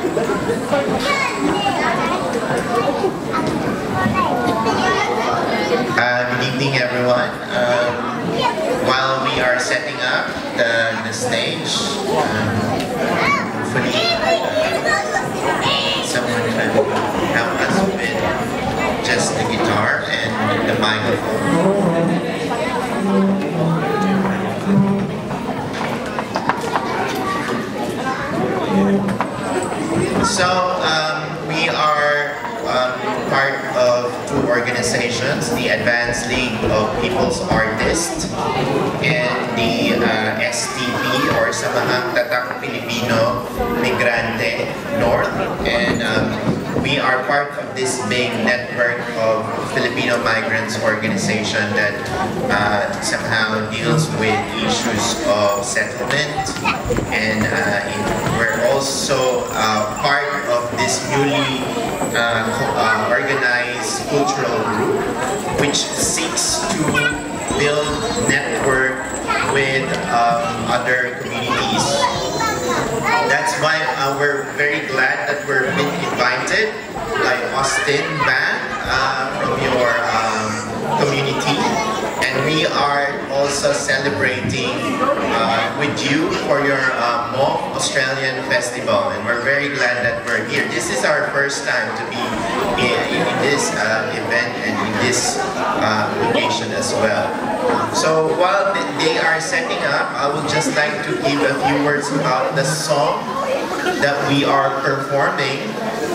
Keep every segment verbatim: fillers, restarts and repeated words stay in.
Uh, good evening, everyone. Um, while we are setting up the, the stage, um, hopefully uh, someone can help us with just the guitar and the microphone. So um, we are um, part of two organizations, the Advanced League of People's Artists and the uh, S T P or Samahang Tatak Filipino Migrante North, and um, we are part of this big network of Filipino migrants organization that uh, somehow deals with issues of settlement, and uh, in, we're also uh, part of this newly uh, uh, organized cultural group which seeks to build network with um, other communities. That's why uh, we're very glad that we're being invited by Austin Vang uh, from your um, community, and we are also celebrating uh, with you for your uh, Hmong Australian Festival, and we're very glad that we're here. This is our first time to be in, in this uh, event and in this uh, location as well. So while they are setting up, I would just like to give a few words about the song that we are performing.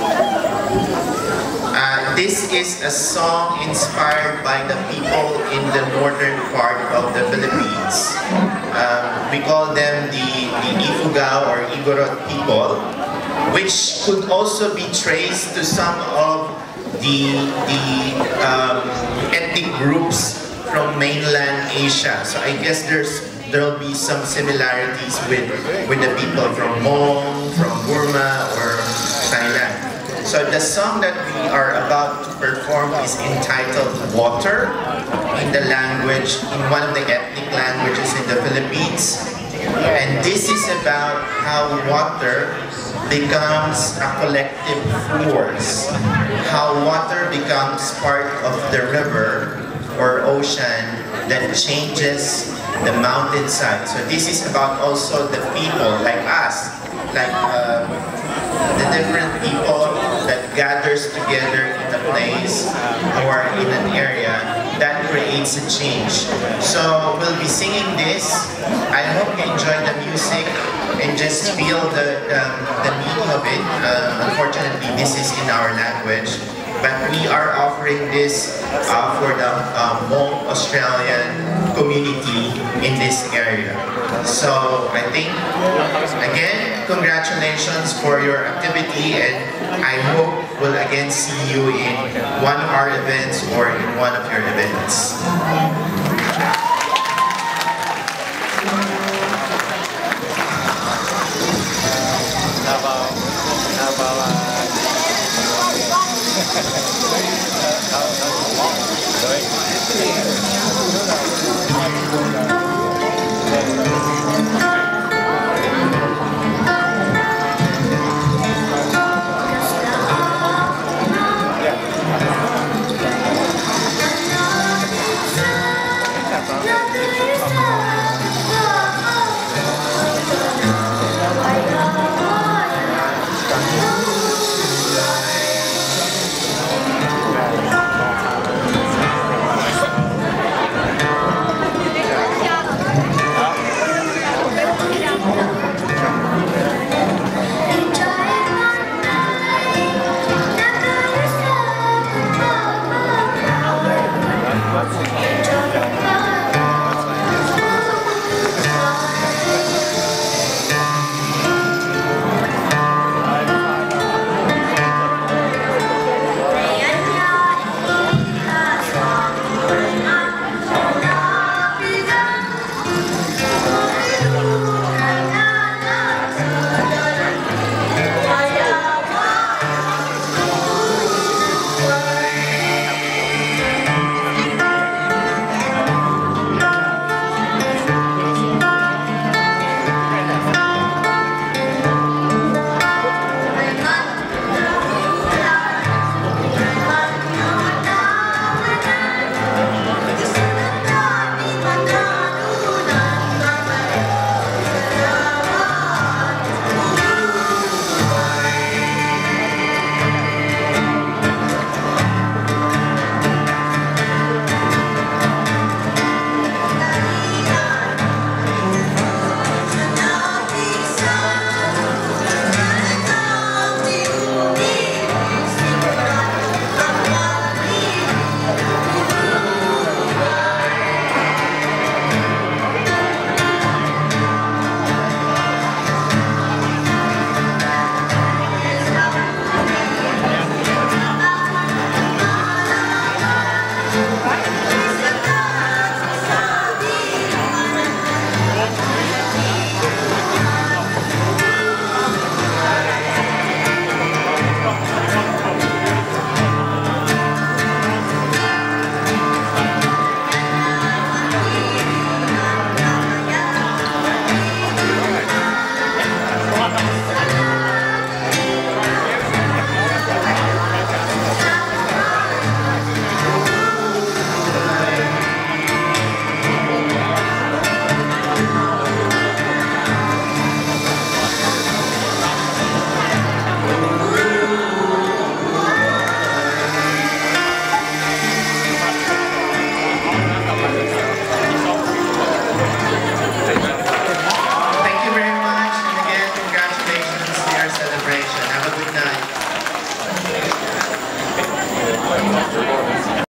Uh, this is a song inspired by the people in the northern part of the Philippines. Um, we call them the, the Ifugao or Igorot people, which could also be traced to some of the, the um, ethnic groups from mainland Asia. So I guess there's there will be some similarities with, with the people from Hmong, from Burma, or Thailand. So the song that we are about to perform is entitled Water, in the language, in one of the ethnic languages in the Philippines. And this is about how water becomes a collective force, how water becomes part of the river or ocean that changes the mountainside. So this is about also the people like us, like uh, the different people that gathers together in a place or in an area that creates a change. So we'll be singing this. I hope you enjoy the music and just feel the, the, the meaning of it. Uh, unfortunately, this is in our language, but we are offering this uh, for the uh, Hmong Australian community in this area. So I think, again, congratulations for your activity, and I hope we'll again see you in one of our events or in one of your events.